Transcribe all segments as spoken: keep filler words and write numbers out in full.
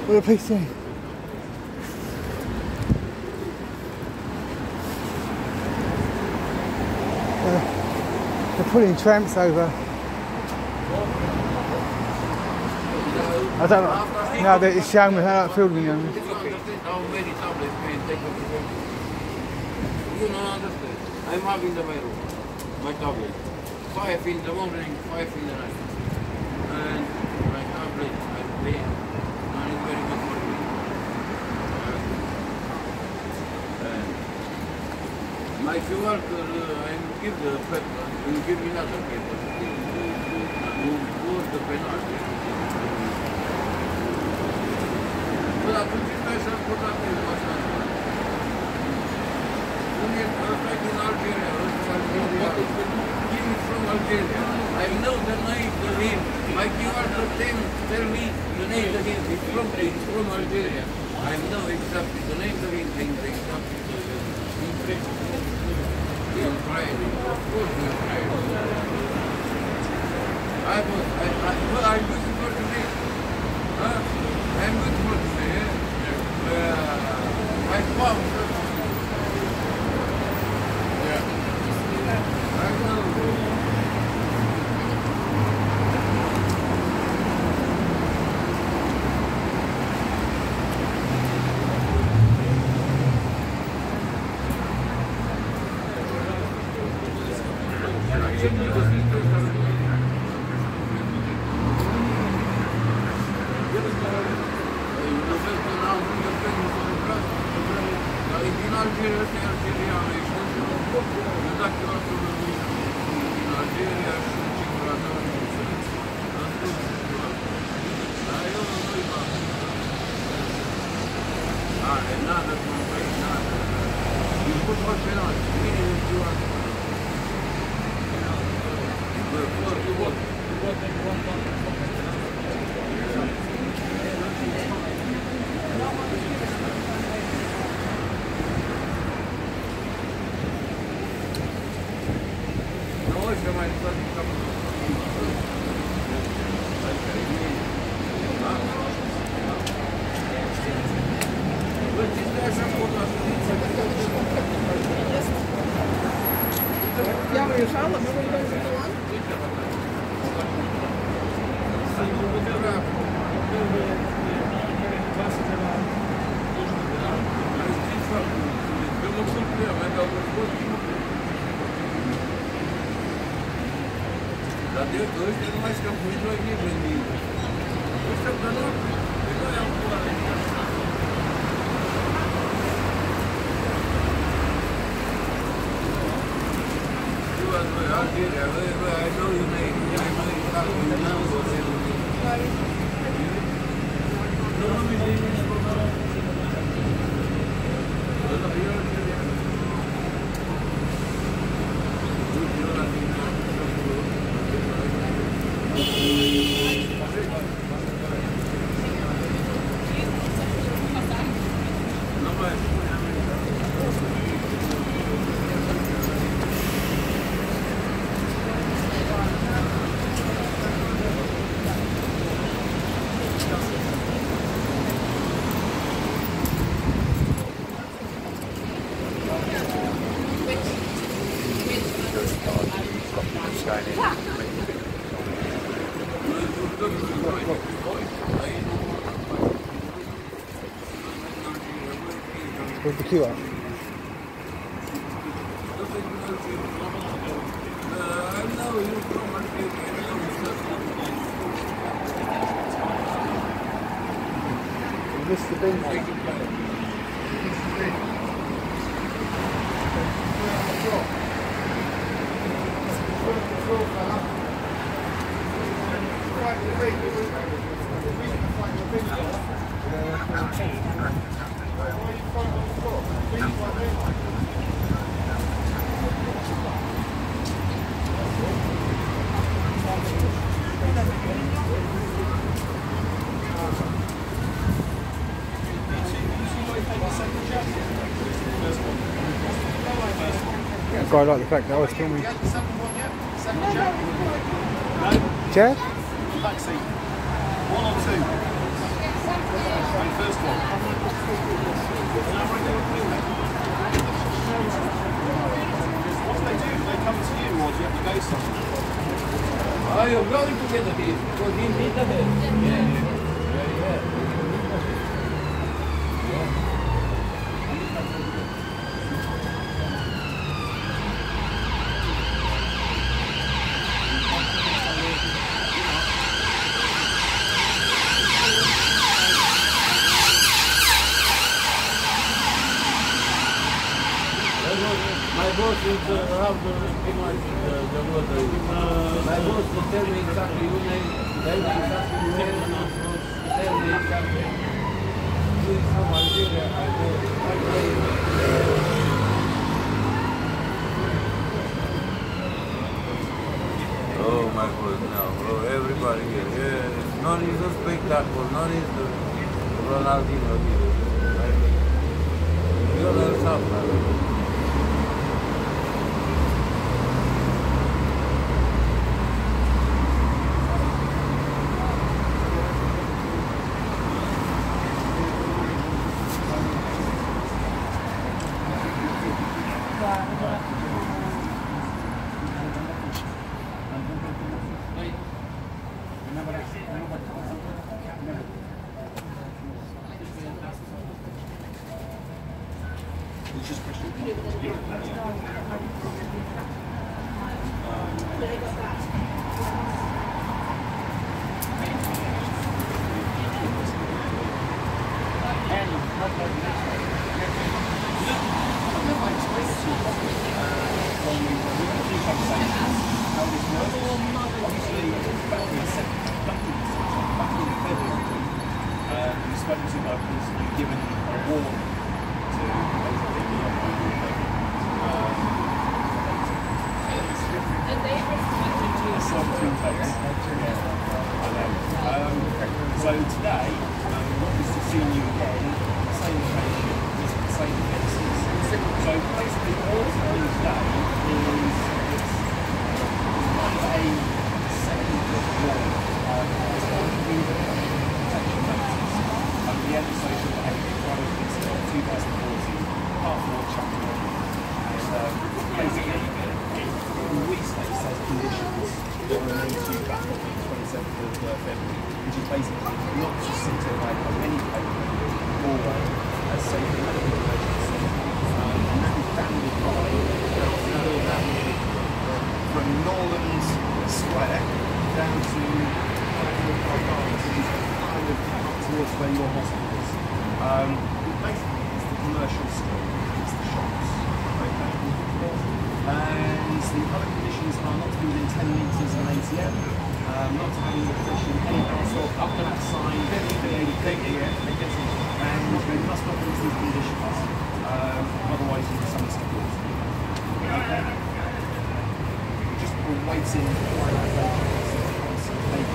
What are the police doing? Uh, they're pulling tramps over. I don't know. No, it's showing me how that filming them. How many tablets can take up the room? You don't understand. I'm having the my room, my tablet. Five in the morning, five in the night. And my tablet, I play. And it's very good for me. And my Q R code, I give the paper. You give me another paper. You put the penalty. But I put it myself put up in Boston. Like in Algeria, give me from Algeria. I know the name of him. My Q R code tell me the name of him. It's from, it's from Algeria. I know exactly the name of him. Exactly the in Friday. Of course, in Friday. I was, I, I, well, I'm looking for today. Huh? I'm looking for today. Uh, I found. Where's the queue at? Mister Bin. I like the fact that I was filming. Chair? Back seat. One or two? First one. What do they do? Do they come to you or do you have to go somewhere? Are you going together here? Because he need the head. Yeah, yeah. Yeah, yeah. My boss is uh, have the pretty much the, the water. My boss will tell me exactly your name, tell me exactly where you are from, tell me exactly. He is from Algeria, I go, I play. Oh my God, now, oh, everybody here, yeah. None is a spectacle, none is the Ronaldinho here. You don't have that. So today, um, not just to see you again, the same occasion, the same offences. So basically all it's doing today is it's, it's kind of a second law. Um, it's one of the protection notices under the antisocial behaviour code. It's uh, two thousand fourteen, part four, chapter one. And um, basically, it, in weeks it says conditions that will remain to you back on the twenty-seventh of uh, February. Which is basically not to sit away on any paper or as safe as medical emergency. Um, and that is bounded by from Norland Square down to Gardens, which is kind of up towards where your hospital is. Um, basically, it's the commercial store, it's the shops. Okay? And the other conditions are not to be within ten metres of an A T M. Um, not to have any possession, any household up to that sign, and you must not use these conditions, um, otherwise you can summon support. Okay? Just awaiting finalisation.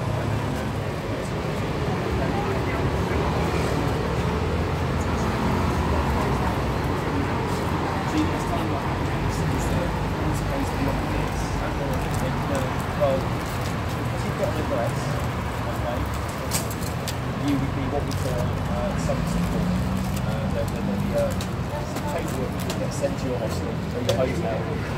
See, next time what happens is that I'm supposed to be like this. Well, got an address, okay, you would be what we call uh, some support. Uh, there'll be uh, some paperwork which will get sent to your hospital or your hotel.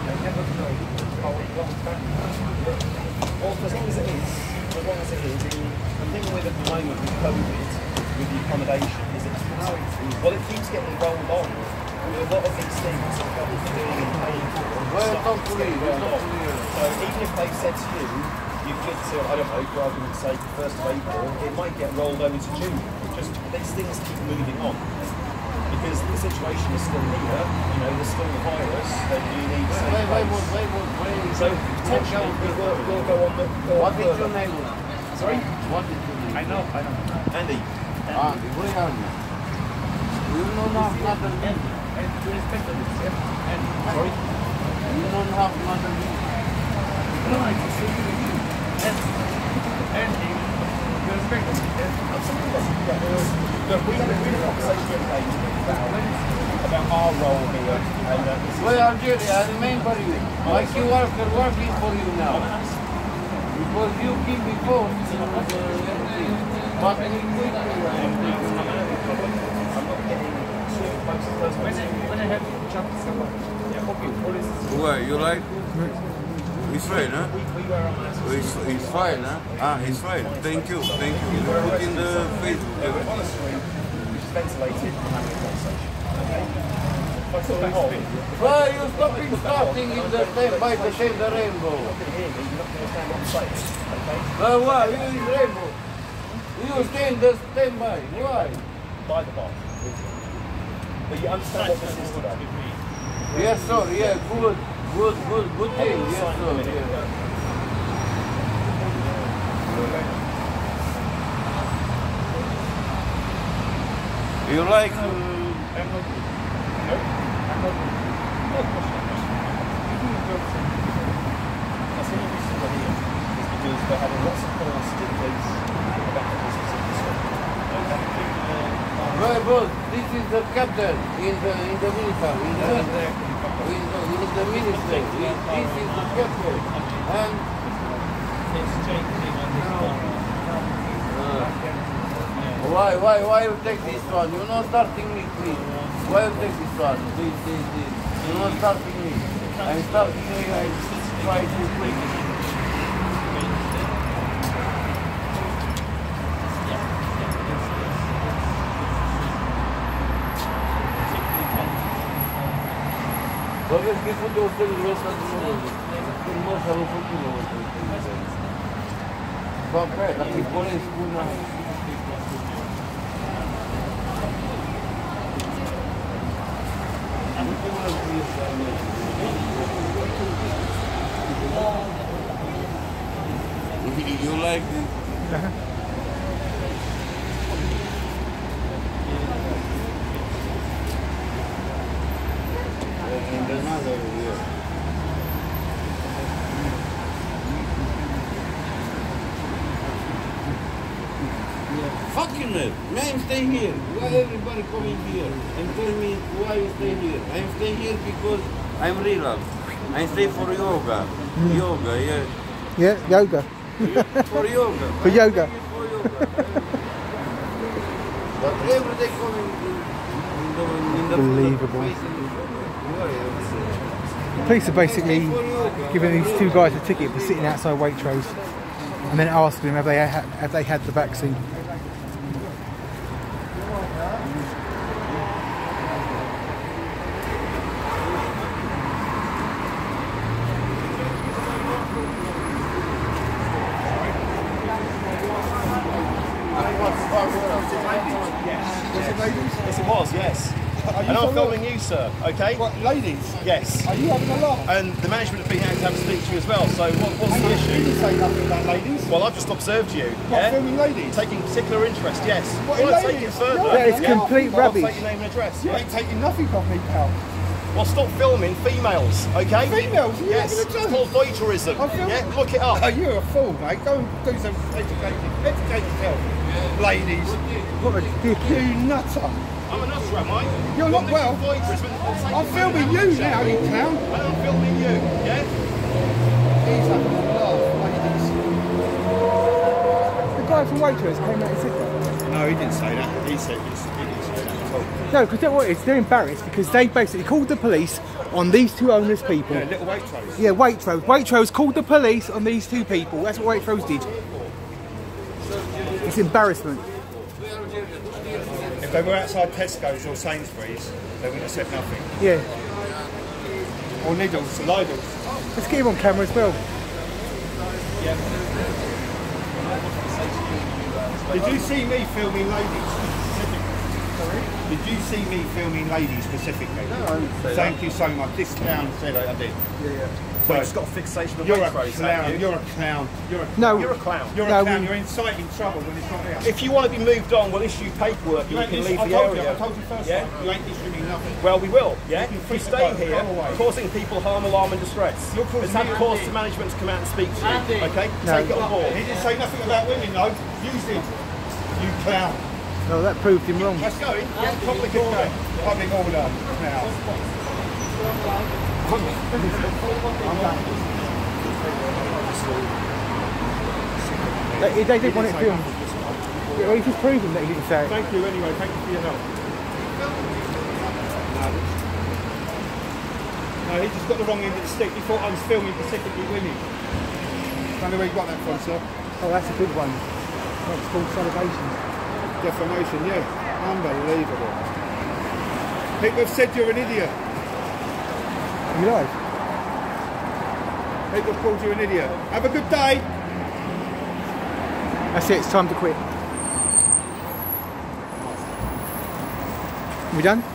Well, as long as it is, as long as it is, the thing with at the moment with COVID, with the accommodation, is it well, it keeps getting rolled on. With a lot of these things that people are doing and paying for, well, stuff is getting rolled on. So even if they said to you, you get to, I don't know, for argument's sake, the first of April, it might get rolled over to June. Just, these things keep moving on. Because the situation is still here, you know, there's still the virus, then you need to wait, wait, wait, wait, wait, wait. So, potentially, we will, we'll go on the... Go what on is your name? Sorry? What is your name? I know, I know. Andy. Andy, where are you? You don't have another name. And to respect the system, and... Sorry? You don't have another name. No, I can see you. And, and you respect them. Absolutely. Look, we had a really conversation the other day about, about our role here. And, uh, well, Algeria, I remain for you. My Q R code working for you now. Because you give me phone to the everything. But he quit me. I'm not getting too close to those. When I have jumped someone, yeah, okay, what is this? Where you like? He's fine, huh? We, we were on last Oh, he's, he's fine, huh? Ah, he's fine. Thank you, thank you. You put in the Facebook. on a screen, which is ventilated, and having a conversation. Okay? If I took that off, Why you stopping starting in the same by the same the rainbow? you're not going to hear me, you're not going to understand what I'm saying. Okay? Uh, why? You is rainbow. You stay in the same by. Why? By the bar. But you understand what this is today? Yes, sir. Yeah, good. Good, good, good thing. Yes, sir. Yeah. You like? Uh, They're having lots of calls to the police about this particular story. Right, boss. This is the captain in the in the military. In the, in the, in the ministry. This is the captain. And uh, why, why, why you take this one? You're not starting me, please. Why you take this one? Please, please, please. You're not starting me. I'm starting me. I try to play this. Talvez que quando eu tenho essa de novo, eu não continuo. Só pé, daqui por isso, uma. You like it? And another year. Fucking it! Man, stay here. Why everybody coming here and tell me why you stay here? I'm staying here because I'm relaxed. I stay for yoga. Mm. Yoga, yeah. Yeah, yoga. For yoga. For yoga. For yoga. But every day coming in the, in the Unbelievable. The police are basically giving these two guys a ticket for sitting outside Waitrose and then asking them have they, ha have they had the vaccine. Yes, it was, yes. And I'm filming you, sir, okay? What, ladies? Yes. Are you having a laugh? And the management have been out to have a speak to you as well, so what, what's the You issue? didn't say nothing about ladies. Well, I've just observed you, What, yeah? filming ladies? Taking particular interest, yes. What, Want to ladies? take it further? No, That is Yeah. complete Well, I'll rubbish. take your name and address, You yeah? ain't taking nothing off me, pal. Well, stop filming females, okay? Females? Are you Yes, having a it's joke? called voyeurism. I feel- Yeah, look it up. Oh, you're a fool, mate. Go and do some education. Educate yourself. Ladies. What a dick. You nutter. I'm a nutter, am I? You're not well. Voyeurism. I'm filming you now, you clown. And I'm filming you, yeah? He's having a laugh, ladies. The guy from Waitrose came out and said that. No, he didn't say that. He said he didn't say that at all. No, because what it is, they're embarrassed because they basically called the police on these two homeless people. Yeah, little Waitrose. Yeah, Waitrose. Waitrose called the police on these two people. That's what Waitrose did. It's embarrassment. If they were outside Tesco's or Sainsbury's, they wouldn't have said nothing. Yeah. Or Lidl's, Lidl's. Let's get him on camera as well. Did you see me filming ladies specifically? Sorry? Did you see me filming ladies specifically? No, I didn't say Thank you so much. This clown said I, I did. Yeah, yeah. Well, you've just got a fixation of You're a Waitrose, clown. haven't you? You're a clown. You're a No. You're a clown. You're No, a clown. we- You're inciting trouble when it's not there. If you want to be moved on, we'll issue paperwork and you ain't can dis- leave I the told area. You, I told you first Yeah? time. You ain't issuing nothing. Well, we will, yeah? You can If you free stay to go, here, go away. causing people harm, alarm and distress. You're causing Let's have me- cause to management to come out and speak to you, Andy. okay? No. Take it on board. He didn't say nothing about women though. You did. You clown. No, that proved him wrong. Let's go in. Yeah, public Public order. order. Public order. Now. They, they didn't want it say filmed. nothing, just like- Yeah, well, he's just proven that he didn't say it. Thank you anyway, thank you for your help. No. No, he just got the wrong end of the stick. He thought I was filming specifically women. Don't know where you got that from, sir. Oh, that's a good one. That's called allegation. Defamation, yeah. Unbelievable. People have said you're an idiot. You live? People have called you an idiot. Have a good day. That's it, it's time to quit. We done?